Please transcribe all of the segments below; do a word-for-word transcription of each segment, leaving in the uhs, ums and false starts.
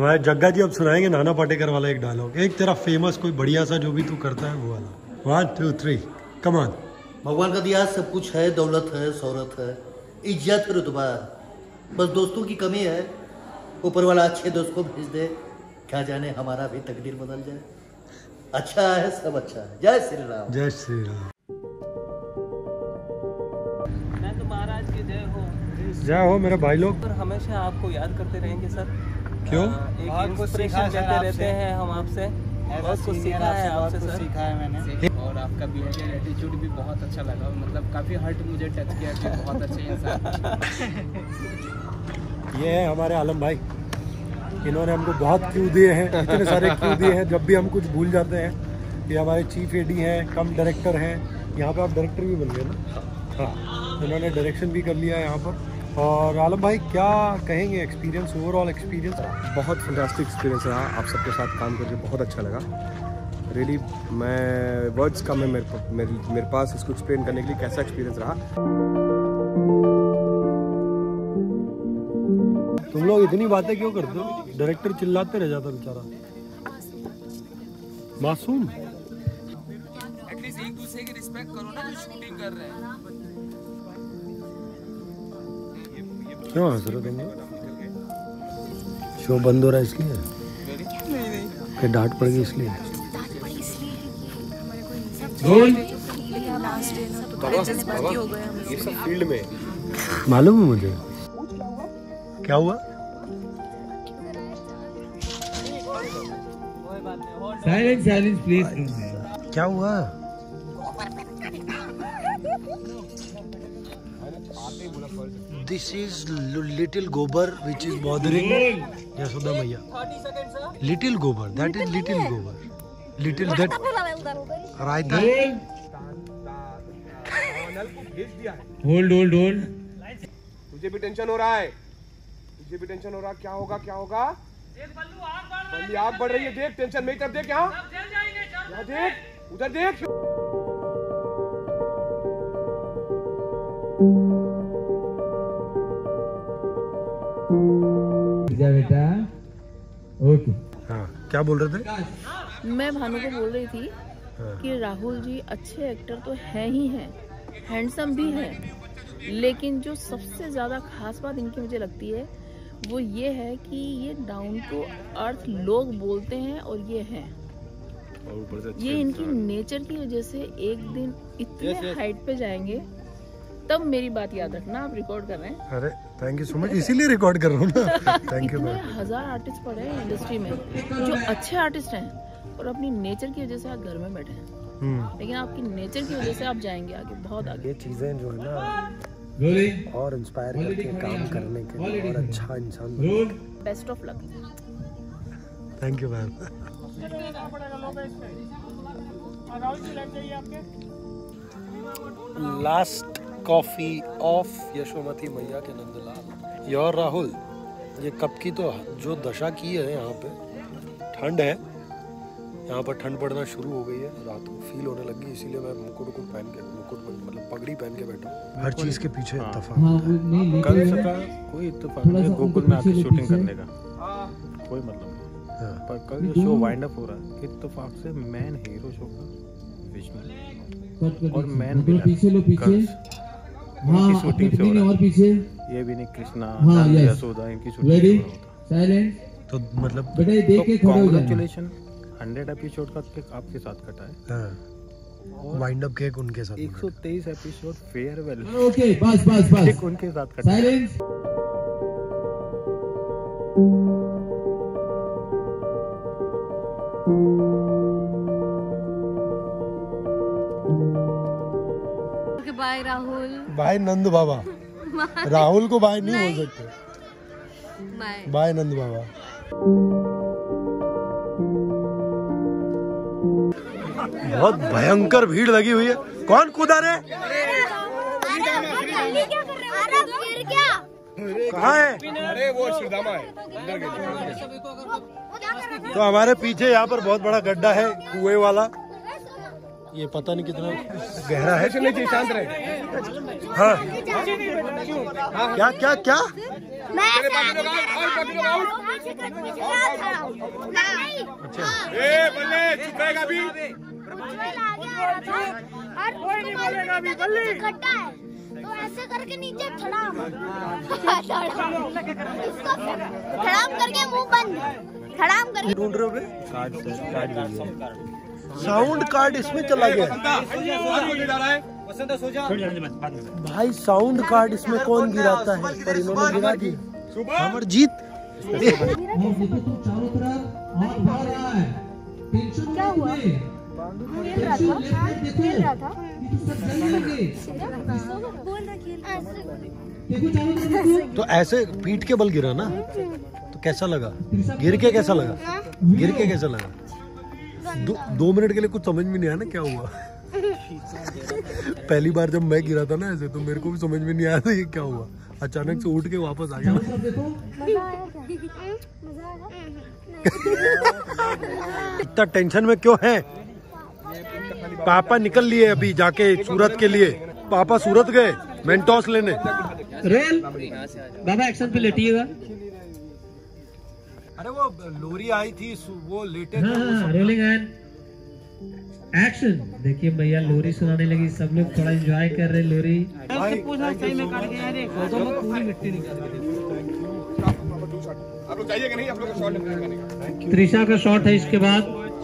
हमारे जग्गा जी अब सुनाएंगे नाना पाटेकर वाला एक डायलॉग, एक तेरा फेमस कोई बढ़िया सा जो भी तू करता है वो वाला। One two three come on. भगवान का दिया सब कुछ है, दौलत है, शोहरत है, इज्जत है, रुतबा, बस दोस्तों की कमी है। ऊपर वाला अच्छे दोस्त को भेज दे, क्या जाने हमारा भी तकदीर बदल जाए। अच्छा है, सब अच्छा है। जय श्री राम। जय श्री राम। मैं तो महाराज की जय हो। जय हो मेरे भाई लोग। और हमेशा आपको याद करते रहेंगे सर। क्यों? एक इंस्पिरेशन देते रहते हैं हम आपसे, बहुत कुछ सीखा है आपसे सर। सीखा है मैंने, और आपका बिहेवियर एटीट्यूड भी बहुत अच्छा लगा, मतलब काफी हर्ट मुझे टच किया कि बहुत अच्छे इंसान। ये है हमारे आलम भाई, इन्होंने हमको बहुत क्यू दिए हैं, इतने सारे क्यू दिए हैं। जब भी हम कुछ भूल जाते हैं, ये हमारे चीफ एडी हैं, कम डायरेक्टर हैं। यहाँ पे आप डायरेक्टर भी बन गए ना? हाँ, इन्होंने डायरेक्शन भी कर लिया है यहाँ पर। और आलम भाई क्या कहेंगे, एक्सपीरियंस, ओवरऑल एक्सपीरियंस? बहुत फैंटास्टिक एक्सपीरियंस रहा, आप सबके साथ काम करके बहुत अच्छा लगा। रियली really, मैं वर्ड्स का मैं मेरे मेरे, मेरे पास इसको एक्सप्लेन करने के लिए कैसा एक्सपीरियंस रहा। तुम लोग इतनी बातें क्यों करते हो? डायरेक्टर चिल्लाते रह जाता बेचारा। मासूम। एटलीस्ट एक दूसरे की रिस्पेक्ट करो ना, जो शूटिंग कर रहे हैं। क्यों हंस रहे तुम? शो बंद हो रहा है इसलिए? नहीं नहीं, फिर डांट पड़ गई इसलिए? ये सब फील्ड में मालूम है मुझे। क्या हुआ? Silence silence please. क्या हुआ? दिस इज लिटिल गोबर विच इज बॉदरिंग यशोदा मैया। Little gobar, that is little gobar, little that right. Hold hold hold. तुझे भी टेंशन हो रहा है, तुझे भी टेंशन हो रहा, क्या होगा क्या होगा? बल्ली आग बढ़ रही है, देख टेंशन मेरी तरफ देख, यहाँ यहाँ देख, उधर देख। बेटा ओके। हाँ, क्या बोल रहे थे? मैं भानु को बोल रही थी कि राहुल जी अच्छे एक्टर तो हैं ही हैं, हैंडसम भी हैं, लेकिन जो सबसे ज़्यादा खास बात इनकी मुझे लगती है वो ये है कि ये डाउन टू अर्थ लोग बोलते हैं और ये हैं। ये इनकी नेचर की वजह से एक दिन इतने हाइट पे जाएंगे, तब मेरी बात याद रखना। आप रिकॉर्ड कर रहे हैं? अरे थैंक यू सो मच, इसीलिए रिकॉर्ड कर रहा हूँ ना। Thank you. इतने हजार आर्टिस्ट पड़े हैं इंडस्ट्री में जो अच्छे आर्टिस्ट हैं और अपनी नेचर की वजह से आज घर में बैठे हैं, लेकिन आपकी नेचर की वजह से आप जाएंगे आगे, बहुत आगे। ये चीजें जो है ना और इंस्पायर करके काम करने के लिए और अच्छा इंसान। Best of luck. Thank you ma'am. Last coffee of Yashomati मैया के नंदलाल। योर राहुल, ये कप की तो जो दशा की है, यहाँ पे ठंड है, यहाँ पर ठंड पड़ना शुरू हो गई है, रात को फील होने लगी, इसीलिए मैं मुकुट मुकुट पहन के मुकुट मतलब पगड़ी पहन के बैठा हूँ। हर चीज के पीछे इत्तेफाक होता है। कल का कोई इत्तेफाक नहीं, गोकुल में आके शूटिंग करने का कोई मतलब नहीं। हाँ। पर कल जो शो वाइंड अप हो रहा है, इत्तेफाक से मैन हीरो शो का विष्णु और मैन पीछे लो पीछे। हाँ, शूटिंग से हो रहा है। और पीछे ये भी नहीं, कृष्णा, हाँ, यशोदा, इनकी शूटिंग रेडी हो रहा होता। साइलेंस। तो मतलब बेटा ये देख के खड़े हो जाना। कांग्रेचुलेशन, हंड्रेड एपिसोड का केक आपके साथ कटा है। हाँ, वाइंड अप केक उनके साथ। एक सौ तेईस एपिसोड फेयरवेल ओके, बस बस बस, केक उनके साथ कटा है। Silence. Bye Rahul. Bye Nand Baba. Rahul को बाय नहीं बोल सकते। बाय नंद बाबा। बहुत भयंकर भीड़ लगी हुई है। कौन कूदा रे? कहाँ है? अरे वो श्रीदामा है, तो हमारे पीछे यहाँ पर बहुत बड़ा गड्ढा है कुएं वाला, ये पता नहीं कितना गहरा है। नीचे शांत रहे। हाँ क्या क्या क्या तेरे बाकी लोग आउट, आउट, बाकी लोग आउट। अच्छा ए बल्ले चुप रहेगा अभी। तो ऐसे करके नीचे धड़ाम धड़ाम करके मुंह बंद धड़ाम करके ढूंढ रहे हो बे? कार्ड से कार्ड लीजिए। साउंड कार्ड इसमें चला गया भाई। साउंड कार्ड इसमें कौन गिराता है? पर इन्होंने गिरा दी। अमरजीत और देखो तो चारों तरफ आग बढ़ रहा है। टेंशन क्या हुआ? खेल रहा था खेल रहा था तो ऐसे पीठ के बल गिरा ना, तो कैसा लगा? गिर के कैसा लगा? गिर के कैसा लगा? दो, दो मिनट के लिए कुछ समझ में नहीं आया ना क्या हुआ। पहली बार जब मैं गिरा था ना ऐसे, तो मेरे को भी समझ में नहीं आया था ये क्या हुआ। अचानक से उठ के वापस आ गया। इतना टेंशन में क्यों है? पापा निकल लिए अभी जाके सूरत के लिए। पापा सूरत गए मेंटोस लेने। रेल बाबा एक्शन पे लेटिएगा। अरे वो लोरी आई थी वो लेटे थे। हाँ, रोलिंग एंड एक्शन। देखिए भैया लोरी सुनाने लगी, सब लोग थोड़ा एंजॉय कर रहे लोरी। आप लोग जाइएगा नहीं, आप लोग का शॉट लेंगे। त्रिशा का शॉट है इसके बाद।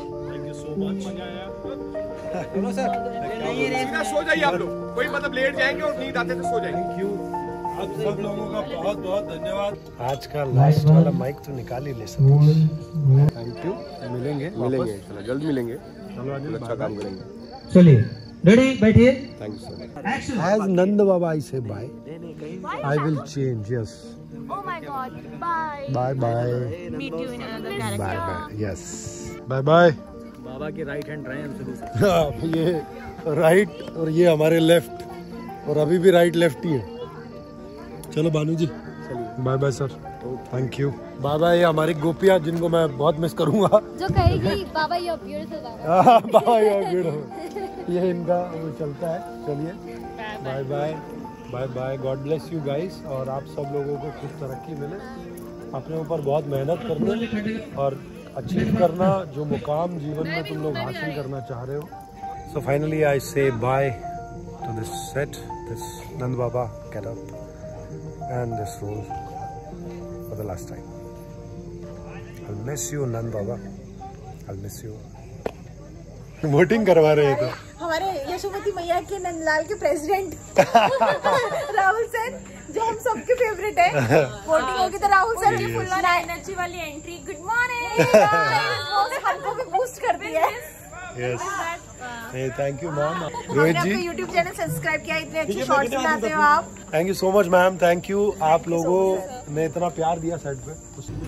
सीधा सो जाइए आप लोग, कोई मतलब लेट जाएंगे और नींद आते तो सो जाएंगे। थैंक यू आप सब लोगों का बहुत बहुत धन्यवाद। आज का लास्ट वाला माइक तो निकाल ही ले सकते। Thank you. मिलेंगे मिलेंगे जल्द मिलेंगे। चलो आज अच्छा काम करेंगे। चलिए रेडी बैठिए। Thank you sir. As Nand Baba I say bye. I will change. Yes. Oh my God! Bye. Bye bye. Meet you in another Bye character. bye. Yes. Bye bye. Baba के राइट हैंड रहे हैं हम शुरू से। हाँ, ये right और ये हमारे लेफ्ट, और अभी भी राइट लेफ्ट ही है। चलो Bhanu ji bye bye sir. Thank you. Bye bye. ये हमारी गोपियाँ जिनको मैं बहुत मिस करूँगा। जो कहेगी बाबा you're beautiful बाबा। बाय ये इनका वो चलता है। चलिए bye bye bye bye. God bless you guys. और आप सब लोगों को खूब तरक्की मिले, अपने ऊपर बहुत मेहनत करना और अचीव करना जो मुकाम जीवन में तुम लोग हासिल करना चाह रहे हो। सो finally I say bye to this set, this Nand Baba getup and this role for the last time. I miss you Nand Baba, I miss you. Voting करवा रहे हैं तो हमारे यशोमती मैया के नंदलाल के प्रेसिडेंट राहुल सर, जो हम सबके फेवरेट है। वोटिंग होगी तो राहुल सर की फुल एनर्जी वाली एंट्री। गुड मॉर्निंग हमको भी बूस्ट कर दी है। Yes thank you ma'am. Rohit ji YouTube channel subscribe किया, इतने अच्छे शॉट्स बनाते हो आप। Thank you so much ma'am. Thank you. आप लोगों ने इतना प्यार दिया सेट पे।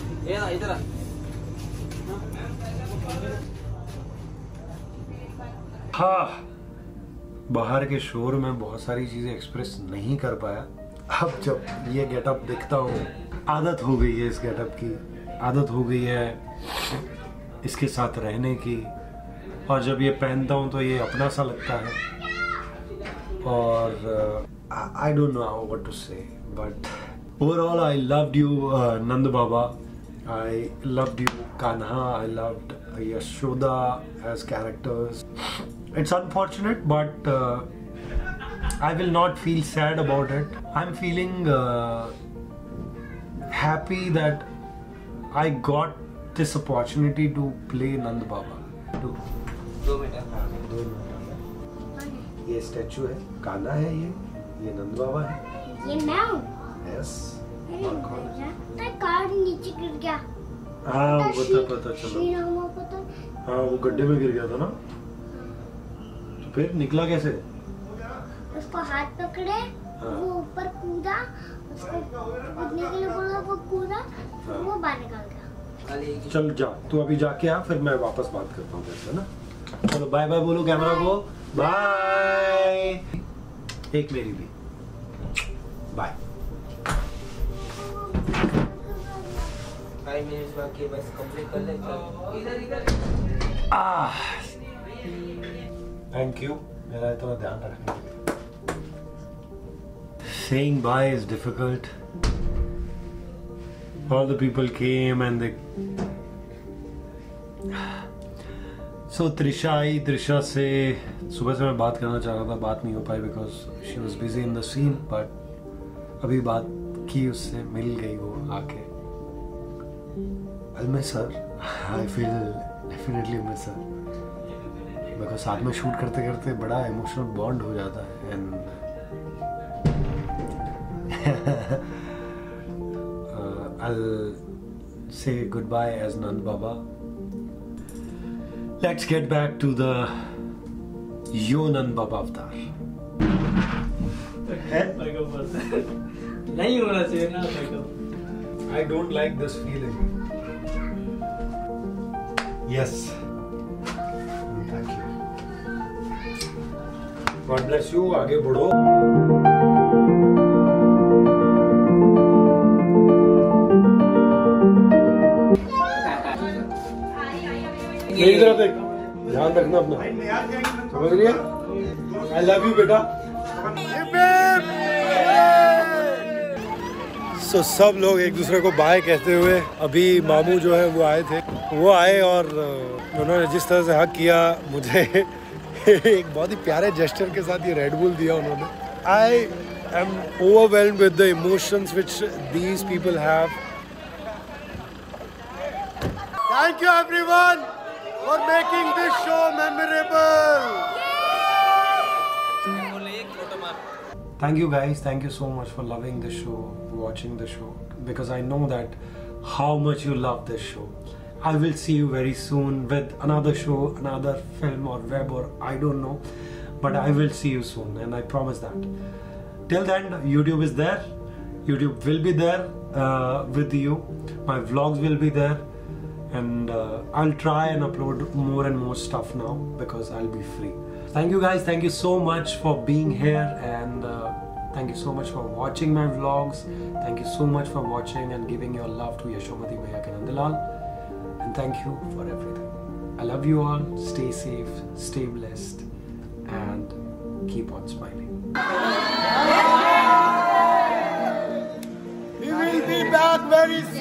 हाँ, बाहर के शोर में बहुत सारी चीजें एक्सप्रेस नहीं कर पाया। अब जब ये गेटअप देखता हूँ, आदत हो गई है इस गेटअप की, आदत हो गई है इसके साथ रहने की, और जब ये पहनता हूँ तो ये अपना सा लगता है। और I don't know how what to say, but overall I loved you Nand Baba, I loved you Kanha, I loved Yashoda as characters. It's unfortunate, but uh, I will not feel sad about it. I'm feeling uh, happy that I got this opportunity to play Nand Baba. दो minute. ये statue है, कान्हा है, ये ये नंद बाबा है। ये मैं हूँ। Yes. कार नीचे गिर गया। हाँ वो पता पता चला। हाँ वो गड्ढे में गिर गया था ना, तो फिर निकला कैसे? उसको हाथ पकड़े, हाँ। वो ऊपर कूदा, उसको कूदने के लिए बोला, वो कूदा, हाँ। वो बाहर निकल गया। चल जा, तू अभी जाके आ, फिर मैं वापस बात करता हूँ तेरे से ना। चलो बाय बाय बोलो कैमरा को, बाय। एक मेरी भी बाय। फाइव मिनट्स बाकी है, बस कंप्लीट कर ले। इधर इधर। आह थैंक यू मेरा इतना ध्यान रखने के लिए. Saying bye is difficult. All the people came and they. So Trisha I. Trisha से सुबह से मैं बात करना चाह रहा था, बात नहीं हो पाई because she was busy in the scene. But अभी बात की उससे, मिल गई वो आके. I'll miss her. I feel definitely miss her. Because साथ में शूट करते करते बड़ा इमोशनल बॉन्ड हो जाता है and uh, I'll say goodbye as Nand Baba. Let's get back to the Yo Nand Baba avatar. नहीं होना चाहिए ना. I don't like this feeling. Yes. Thank you. God bless you. आगे बढ़ो. इधर देख, ध्यान रखना अपना, समझ रही है? I love you बेटा. So, सब लोग एक दूसरे को बाय कहते हुए, अभी मामू जो है वो आए थे, वो आए और उन्होंने जिस तरह से हक किया मुझे एक बहुत ही प्यारे जेस्चर के साथ ये रेड बुल दिया उन्होंने. I am overwhelmed with the emotions which these people have. Thank you everyone for making this show memorable. Thank you guys, thank you so much for loving this show, watching the show, because I know that how much you love this show. I will see you very soon with another show, another film or web or I don't know, but I will see you soon and I promise that. Till then, YouTube is there, YouTube will be there uh, with you, my vlogs will be there, and uh, I'll try and upload more and more stuff now because I'll be free. Thank you guys, thank you so much for being here and uh, thank you so much for watching my vlogs. Thank you so much for watching and giving your love to Yashomati Maiya ke Nandlal, and thank you for everything. I love you all, stay safe, stay blessed and keep on smiling. We will be back very soon.